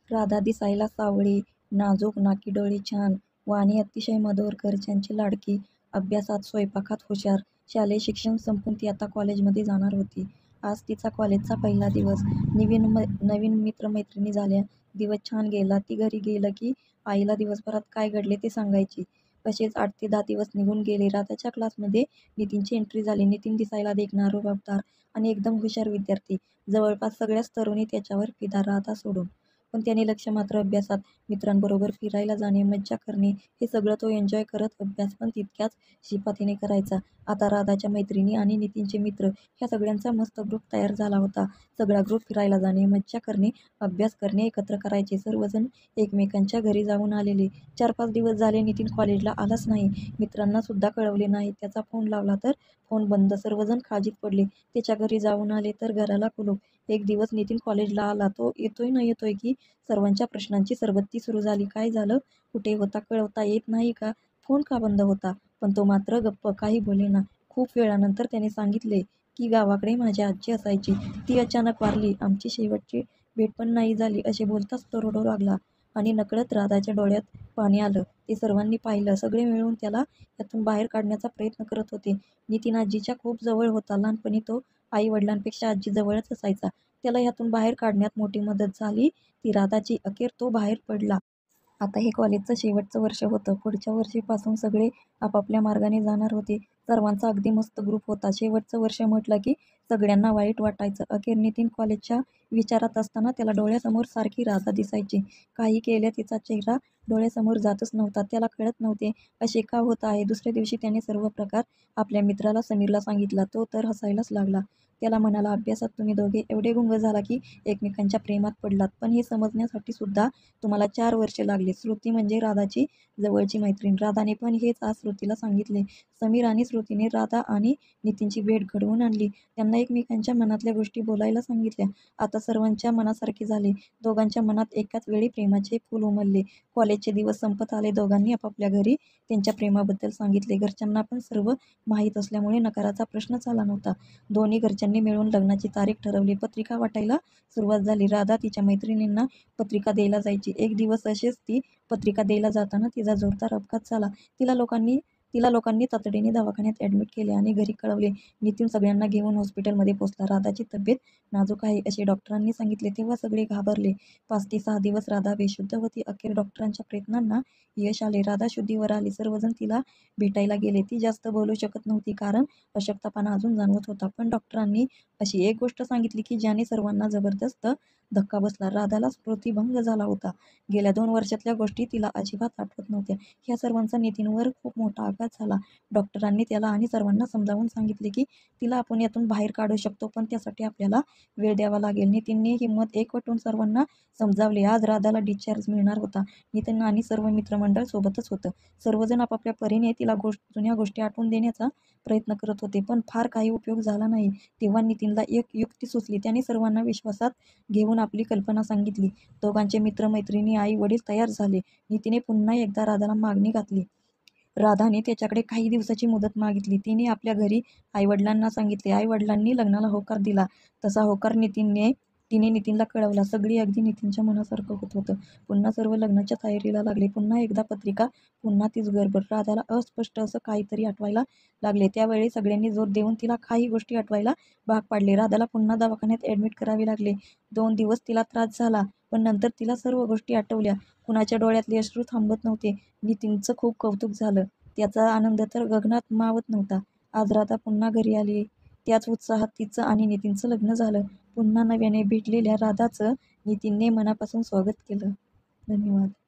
राधा दिसायला सावळी, नाजूक, नाकी डोळे छान, वाणी अतिशय मधुर, घरच्यांची लाडकी, अभ्यासात स्वयंपाकात हुशार. शालेय शिक्षण संपून ती आता कॉलेजमध्ये जाणार होती. आज तिचा कॉलेजचा पहिला दिवस. नवीन मित्रमैत्रिणी झाल्या. दिवस छान गेला. ती घरी गेलं की आईला दिवसभरात काय घडले ते सांगायची. असेच 8 ते 10 दिवस निघून गेले. राधाच्या क्लासमध्ये नितीनची एंट्री झाली. नितीन दिसायला देखणा, रुबाबदार आणि एकदम हुशार विद्यार्थी. जवळपास सगळ्याच तरुणी त्याच्यावर फिदा, राधा सोडून. पण त्याने लक्ष मात्र अभ्यासात. मित्रांबरोबर फिरायला जाणे, मज्जा करणे हे सगळं तो एन्जॉय करत. अभ्यास पण तितक्याच शिपातीने करायचा. आता राधाच्या मैत्रिणी आणि नितीनचे मित्र ह्या सगळ्यांचा मस्त ग्रुप तयार झाला होता. सगळा ग्रुप फिरायला जाणे, मज्जा करणे, अभ्यास करणे एकत्र करायचे. सर्वजण एकमेकांच्या घरी जाऊन आलेले. 4-5 दिवस झाले नितीन कॉलेजला आलाच नाही. मित्रांना सुद्धा कळवले नाही. त्याचा फोन लावला तर फोन बंद. सर्वजण काळजीत पडले. त्याच्या घरी जाऊन आले तर घराला कुलूप. एक दिवस नितीन कॉलेजला आला. तो येतोय न येतोय की सर्वांच्या प्रश्नांची सरबत्ती सुरू झाली. काय झालं? कुठे होता? कळवता येत नाही का? फोन का बंद होता? पण तो मात्र गप्प, काही बोलेना. खूप वेळानंतर त्याने सांगितले की गावाकडे माझी आजी असायची. ती अचानक वारली. आमची शेवटची भेट पण नाही झाली. असे बोलताच तो रडू लागला आणि नकळत राधाच्या डोळ्यात पाणी आलं. ते सर्वांनी पाहिलं. सगळे मिळून त्याला यातून बाहेर काढण्याचा प्रयत्न करत होते. नितीन आजीच्या खूप जवळ होता. लहानपणी तो आई वडिलांपेक्षा आजी जवळच असायचा. त्याला यातून बाहेर काढण्यात मोठी मदत झाली ती राधाची. अखेर तो बाहेर पडला. आता हे कॉलेजचं शेवटचं वर्ष होतं. पुढच्या वर्षीपासून सगळे आपापल्या मार्गाने जाणार होते. सर्वांचा अगदी मस्त ग्रुप होता. शेवटचं वर्ष म्हटलं की सगळ्यांना वाईट वाटायचं. अखेर नितीन कॉलेजच्या विचारात असताना त्याला डोळ्यासमोर सारखी राधा दिसायची. काही केल्या तिचा चेहरा डोळ्यासमोर जातच नव्हता. त्याला कळत नव्हते असे का होत आहे. दुसऱ्या दिवशी त्याने सर्व प्रकार आपल्या मित्राला समीरला सांगितला. तो तर हसायलाच लागला. त्याला म्हणाला, अभ्यासात तुम्ही दोघे एवढे गुंग झाला की एकमेकांच्या प्रेमात पडलात. पण हे समजण्यासाठी सुद्धा तुम्हाला 4 वर्षे लागली. श्रुती म्हणजे राधाची जवळची मैत्रीण. राधाने पण हेच आज श्रुतीला सांगितले. समीर आणि श्रुतीने राधा आणि नितीनची भेट घडवून आणली. त्यांना एकमेकांच्या मनातल्या गोष्टी बोलायला सांगितल्या. आता सर्वांच्या मनासारखे झाले. दोघांच्या मनात एकाच वेळी प्रेमाचे फूल उमलले. कॉलेजचे दिवस संपत आले. दोघांनी आपापल्या घरी त्यांच्या प्रेमाबद्दल सांगितले. घरच्यांना पण सर्व माहीत असल्यामुळे नकाराचा प्रश्नच आला नव्हता. दोन्ही घरच्यांनी मिळून लग्नाची तारीख ठरवली. पत्रिका वाटायला सुरुवात झाली. राधा तिच्या मैत्रिणींना पत्रिका द्यायला जायची. एक दिवस असेच ती पत्रिका द्यायला जाताना तिचा जोरदार अपघात झाला. तिला लोकांनी तातडीने दवाखान्यात ॲडमिट केले आणि घरी कळवले. नितीन सगळ्यांना घेऊन हॉस्पिटलमध्ये पोहोचला. राधाची तब्येत नाजूक आहे असे डॉक्टरांनी सांगितले. तेव्हा सगळे घाबरले. 5 ते 6 दिवस राधा बेशुद्ध होती. अखेर डॉक्टरांच्या प्रयत्नांना यश आले. राधा शुद्धीवर आली. सर्वजण तिला भेटायला गेले. ती जास्त बोलू शकत नव्हती कारण अशक्तपणा अजून जाणवत होता. पण डॉक्टरांनी अशी एक गोष्ट सांगितली की ज्याने सर्वांना जबरदस्त धक्का बसला. राधाला स्मृतिभंग झाला होता. गेल्या 2 वर्षातल्या गोष्टी तिला अजिबात आठवत नव्हत्या. ह्या सर्वांचा नितीनवर खूप मोठा आघात झाला. डॉक्टरांनी त्याला आणि सर्वांना समजावून सांगितले की तिला आपण यातून बाहेर काढू शकतो, पण त्यासाठी आपल्याला वेळ द्यावा लागेल. नितीनने हिंमत एकवटून सर्वांना समजावले. आज राधाला डिस्चार्ज मिळणार होता. नितीन आणि सर्व मित्रमंडळ सोबतच होतं. सर्वजण आपापल्या परीने तिला जुन्या गोष्टी आठवून देण्याचा प्रयत्न करत होते. पण फार काही उपयोग झाला नाही. तेव्हा नितीनला एक युक्ती सुचली. त्याने सर्वांना विश्वासात घेऊन आपली कल्पना सांगितली. दोघांचे मित्र-मैत्रिणी, आई-वडील तयार झाले. नितीनने पुन्हा एकदा राधाला मागणी घातली. राधाने त्याच्याकडे काही दिवसाची मुदत मागितली. तिने आपल्या घरी आई-वडिलांना सांगितले. आई-वडिलांनी लग्नाला होकार दिला. तसा होकार तिने नितीनला कळवला. सगळी अगदी नितीनच्या मनासारखं होत होतं. पुन्हा सर्व लग्नाच्या तयारीला लागले. पुन्हा एकदा पत्रिका, पुन्हा तीच गडबड. राधाला अस्पष्ट असं काहीतरी आठवायला लागले. त्यावेळी सगळ्यांनी जोर देऊन तिला काही गोष्टी आठवायला भाग पाडले. राधाला पुन्हा दवाखान्यात ॲडमिट करावे लागले. 2 दिवस तिला त्रास झाला. पण नंतर तिला सर्व गोष्टी आठवल्या. कुणाच्या डोळ्यातले अश्रू थांबत नव्हते. नितीनचं खूप कौतुक झालं. त्याचा आनंद तर गगनात मावत नव्हता. आज राधा पुन्हा घरी आली. त्याच उत्साहात तिचं आणि नितीनचं लग्न झालं. पुन्हा नव्याने भेटलेल्या राधाचं नितीनने मनापासून स्वागत केलं. धन्यवाद.